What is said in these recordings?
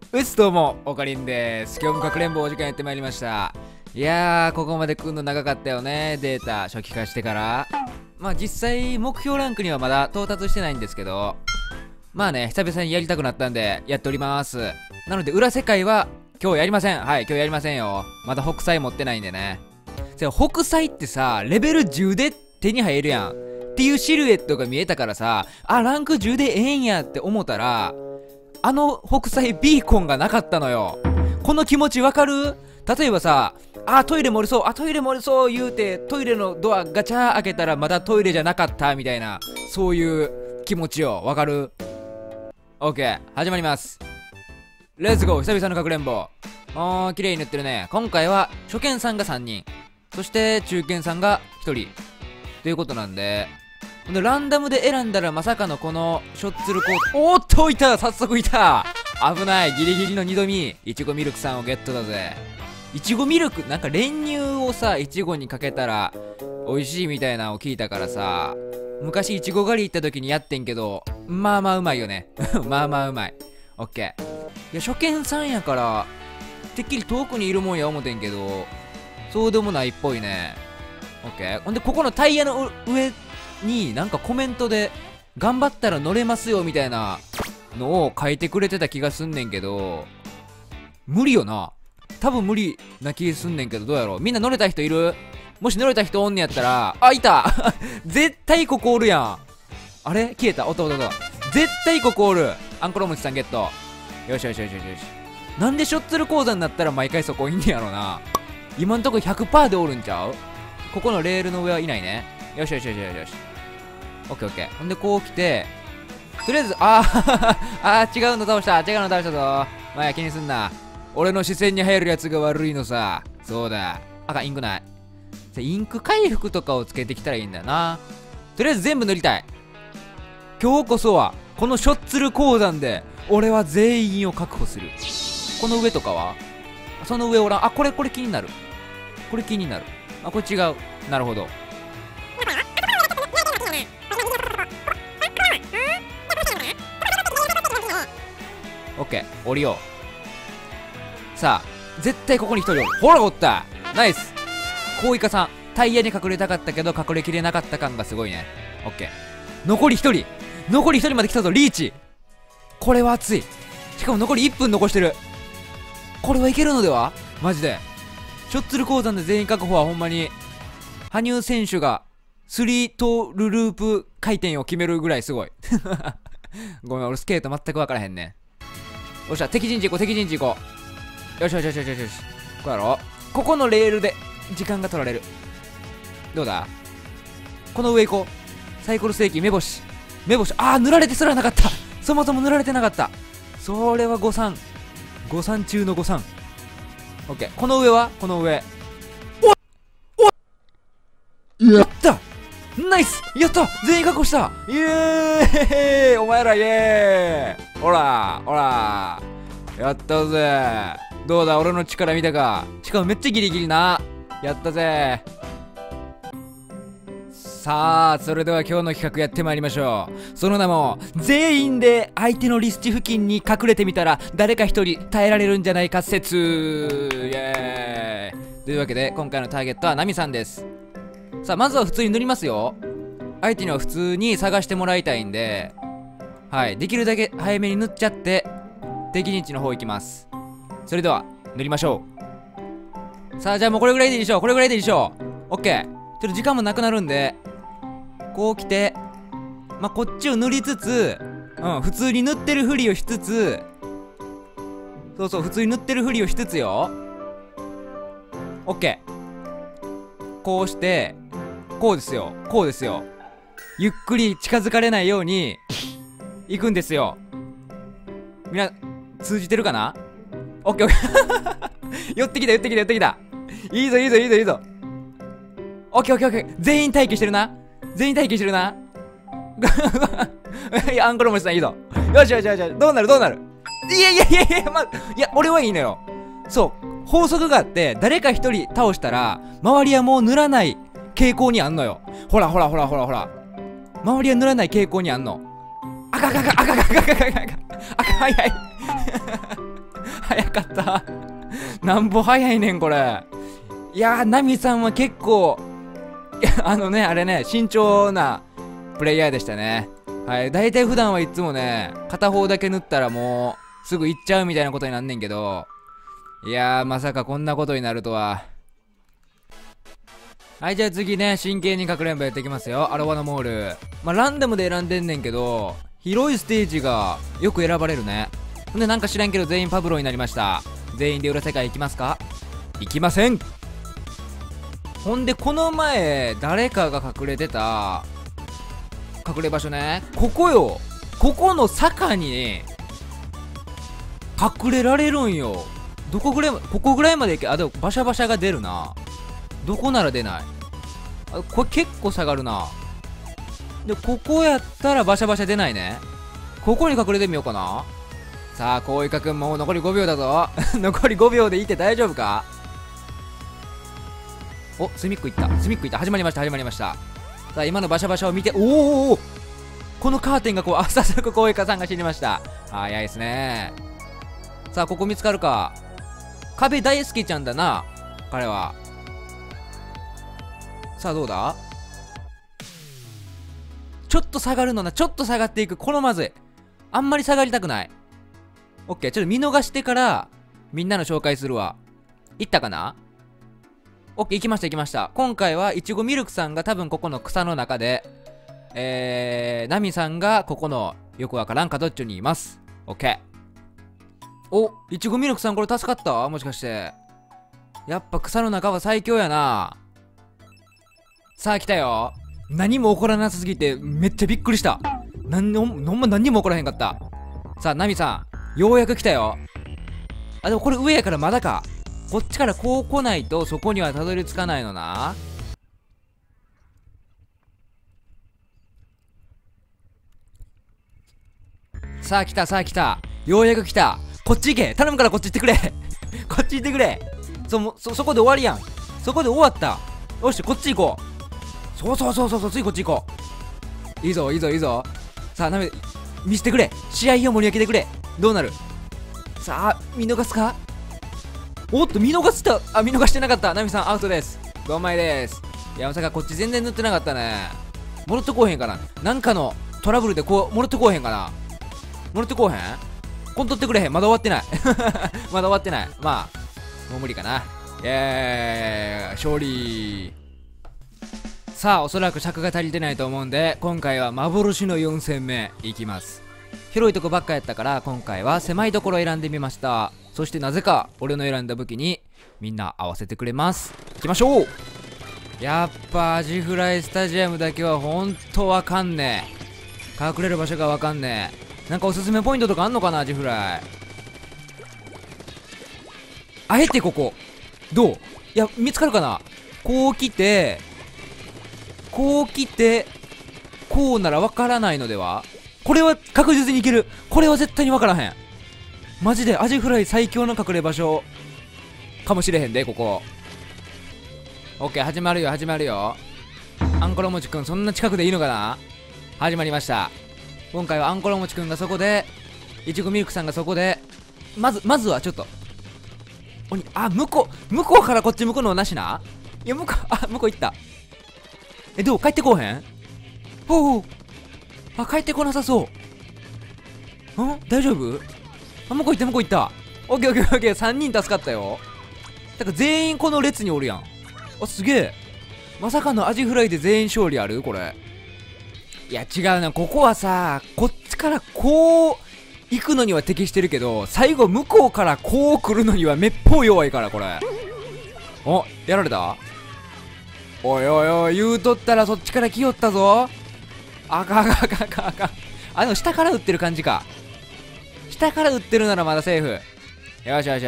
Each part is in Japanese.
うっす、どうも、オカリンです。今日もかくれんぼお時間やってまいりました。いやー、ここまで来るの長かったよね。データ初期化してから。まあ実際、目標ランクにはまだ到達してないんですけど、まあね、久々にやりたくなったんで、やっております。なので、裏世界は今日やりません。はい、今日やりませんよ。まだ北斎持ってないんでね。北斎ってさ、レベル10で手に入るやん。っていうシルエットが見えたからさ、あ、ランク10でええんやって思ったら、あの北斎ビーコンがなかったのよ。この気持ちわかる？例えばさ、あ、トイレ漏れそう、あ、トイレ漏れそう言うて、トイレのドアガチャ開けたらまだトイレじゃなかったみたいな、そういう気持ちよ。わかる？ OK、 始まります。レッツゴー。久々のかくれんぼ。綺麗に塗ってるね。今回は初見さんが3人、そして中堅さんが1人ということなんで、ランダムで選んだらまさかのこのショッツルコート、おーっと、いた、早速いた。危ない、ギリギリの2度見。いちごミルクさんをゲットだぜ。いちごミルク、なんか練乳をさ、いちごにかけたら美味しいみたいなのを聞いたからさ、昔いちご狩り行った時にやってんけど、まあまあうまいよね。まあまあうまい。オッケー。いや、初見さんやからてっきり遠くにいるもんや思てんけど、そうでもないっぽいね。オッケー。ほんでここのタイヤの上になんかコメントで頑張ったら乗れますよみたいなのを書いてくれてた気がすんねんけど、無理よな。多分無理な気すんねんけど、どうやろう。みんな乗れた人いる？もし乗れた人おんねやったら、あ、いた絶対ここおるやん。あれ消えた。おっとおっとおっと、絶対ここおる。アンコロムチさんゲット。よしよしよしよしよし。なんでショッツル講座になったら毎回そこいんねやろな。今んとこ 100% でおるんちゃう？ここのレールの上はいないね。よしよしよしよしよし。オッケーオッケー。ほんでこう来て、とりあえず、違うの倒した、違うの倒したぞ。まあや、気にすんな。俺の視線に入るやつが悪いのさ。そうだ。赤インクない。インク回復とかをつけてきたらいいんだよな。とりあえず全部塗りたい。今日こそはこのショッツル鉱山で俺は全員を確保する。この上とかは、その上おらん。あ、これ気になる。これ気になる。あ、これ違う。なるほど。オッケー、降りよう。さあ、絶対ここに一人おる。ほら、おった。ナイス。こういかさん、タイヤに隠れたかったけど隠れきれなかった感がすごいね。オッケー。残り一人。残り一人まで来たぞ、リーチ。これは熱い。しかも残り1分残してる。これはいけるのでは？マジで。ショッツル鉱山で全員確保はほんまに、羽生選手が3トールループ回転を決めるぐらいすごい。ごめん、俺スケート全く分からへんね。よっしゃ、敵陣地行こう、敵陣地行こう。よしよしよしよしよしよし。こうやろ。ここのレールで時間が取られる。どうだ？この上行こう。サイコロステーキ、目星。目星。あー、塗られてすらなかった。そもそも塗られてなかった。それは誤算。誤算中の誤算。オッケー。この上は？この上。やったナイスやった全員確保したイエーイお前らイエーイほらほらやったぜどうだ俺の力見たかしかもめっちゃギリギリなやったぜさあそれでは今日の企画やってまいりましょうその名も全員で相手のリスチ付近に隠れてみたら誰か一人耐えられるんじゃないか説イエーイというわけで今回のターゲットはナミさんですさあまずは普通に塗りますよ相手には普通に探してもらいたいんではいできるだけ早めに塗っちゃって敵陣地の方行きますそれでは塗りましょうさあじゃあもうこれぐらいでいいでしょうこれぐらいでいいでしょうオッケーちょっと時間もなくなるんでこう来てまあこっちを塗りつつ普通に塗ってるふりをしつつそうそう普通に塗ってるふりをしつつよオッケーこうしてこうですよこうですよゆっくり近づかれないように行くんですよみんな通じてるかなオッケーオッケー寄ってきた寄ってきた寄ってきたいいぞいいぞいいぞいいぞオッケーオッケーオッケー全員待機してるな全員待機してるないやアンコロモチさんいいぞよしよしよしよしどうなるどうなるいやいやいやいやいや俺はいいのよそう法則があって誰か一人倒したら周りはもう塗らない傾向にあんのよほらほらほらほらほら周りは塗らない傾向にあんの赤赤赤赤赤赤赤赤赤赤早いかったなんぼ早いねんこれ。いやー、ナミさんは結構あれね、慎重なプレイヤーでしたね。はい、大体普段はいつもね、片方だけ塗ったらもうすぐ行っちゃうみたいなことになんねんけど、いやー、まさかこんなことになるとは。はい、じゃあ次ね、真剣にかくれんぼやっていきますよ。アロワのモール。まあ、ランダムで選んでんねんけど、広いステージがよく選ばれるね。ほんで、なんか知らんけど全員パブロになりました。全員で裏世界行きますか？行きません。ほんで、この前誰かが隠れてた隠れ場所ね、ここよ。ここの坂に隠れられるんよ。どこぐらい、ここぐらいまで行け。あ、でもバシャバシャが出るな。どこなら出ない。あ、これ結構下がるな。で、ここやったらバシャバシャ出ないね。ここに隠れてみようかな。さあ、こういかくんも残り5秒だぞ残り5秒でいて大丈夫か。お、スミックいった、スミックいった。始まりました、始まりました。さあ、今のバシャバシャを見て、おお、このカーテンがこう、あ、早速こういかさんが死にました。早いですね。さあ、ここ見つかるか。壁大好きちゃんだな、彼は。さあ、どうだ。ちょっと下がるのな。ちょっと下がっていく。このまずい。あんまり下がりたくない。オッケー。ちょっと見逃してからみんなの紹介するわ。いったかな。オッケー、行きました、行きました。今回はいちごミルクさんが多分ここの草の中で、ナミさんがここのよくわからんかどっちにいます。オッケー。お、いちごミルクさんこれ助かった？もしかして。やっぱ草の中は最強やな。さあ来たよ。何も起こらなさすぎてめっちゃびっくりした。ほんま何にも起こらへんかった。さあナミさん、ようやく来たよ。あ、でもこれ上やからまだか。こっちからこう来ないとそこにはたどり着かないのな。さあ来た、さあ来た。ようやく来た。こっち行け。頼むからこっち行ってくれこっち行ってくれ。そこで終わりやん。そこで終わった。よし、こっち行こう。そう、次こっち行こう。いいぞ、いいぞ、いいぞ。さあ、見せてくれ。試合を盛り上げてくれ。どうなる。さあ、見逃すか。おっと、見逃した。あ、見逃してなかった。ナミさん、アウトです。5枚です。いや、まさかこっち全然塗ってなかったね。戻ってこうへんかな。なんかのトラブルでこう、戻ってこうへんかな。戻ってこうへん。コン取ってくれへん。まだ終わってない。まだ終わってない。まあ、もう無理かな。勝利。さあ、おそらく尺が足りてないと思うんで、今回は幻の4戦目いきます。広いとこばっかやったから今回は狭いところを選んでみました。そしてなぜか俺の選んだ武器にみんな合わせてくれます。いきましょう。やっぱアジフライスタジアムだけはほんとわかんねえ。隠れる場所がわかんねえ。なんかおすすめポイントとかあんのかな。アジフライあえてここどう。いや、見つかるかな。こう来てこうならわからないのでは。これは確実にいける。これは絶対にわからへん。マジでアジフライ最強の隠れ場所かもしれへんで、ここ。オッケー、始まるよ、始まるよ。アンコロモチくん、そんな近くでいいのかな。始まりました。今回はアンコロモチくんがそこで、いちごミルクさんがそこで、まずはちょっと向こうからこっち向くのなしな。いや、向こう行った。どう、帰ってこうへん。ほう、帰ってこなさそう。大丈夫。向こう行った。オッケーオッケー、3人助かったよ。だから全員この列におるやん。あ、すげえ。まさかのアジフライで全員勝利あるこれ。いや違うな、ここはさ、こっちからこう行くのには適してるけど、最後向こうからこう来るのにはめっぽう弱いからこれ。お、やられた。おいおいおい、言うとったらそっちから来よったぞ。あかん。でも下から撃ってる感じか。下から撃ってるならまだセーフ。よし。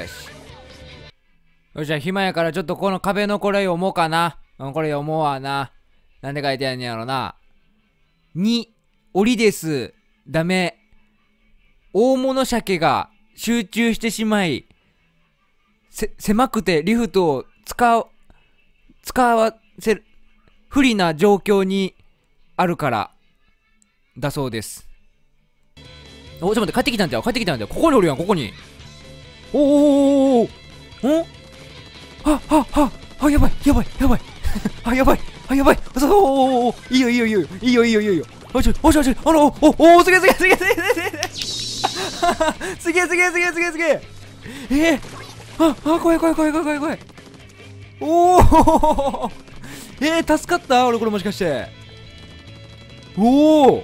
よし、じゃあ暇やからちょっとこの壁のこれ読もうかな。これ読もうわな。なんで書いてあんねやろな。2、檻です。ダメ。大物鮭が集中してしまい、狭くてリフトを使わせる、不利な状況にあるから、だそうです。お、ちょっと待って、帰ってきたんだよ。ここにおるやん、ここに。 おおやばいやばいやばいあ、やばいあ、やばいおーいいよいいよいいよいいよいいよいいよおちおちおちおすげえすげえすげえすげえすげえすげえすげえすげえすげえ怖い怖い怖い怖い怖い怖いおお助かった俺これもしかしておお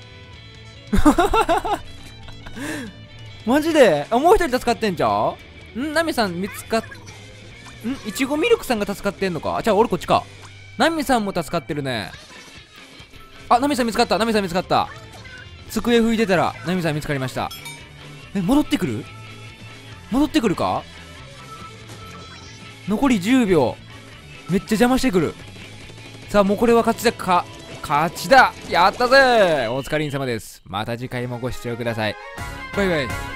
マジでもう一人助かってんじゃんナミさん見つかっいちごミルクさんが助かってんのかじゃあ俺こっちかナミさんも助かってるねあナミさん見つかったナミさん見つかった机拭いてたらナミさん見つかりました戻ってくるか残り10秒めっちゃ邪魔してくるさあもうこれは勝ちだやったぜお疲れ様ですまた次回もご視聴くださいバイバイ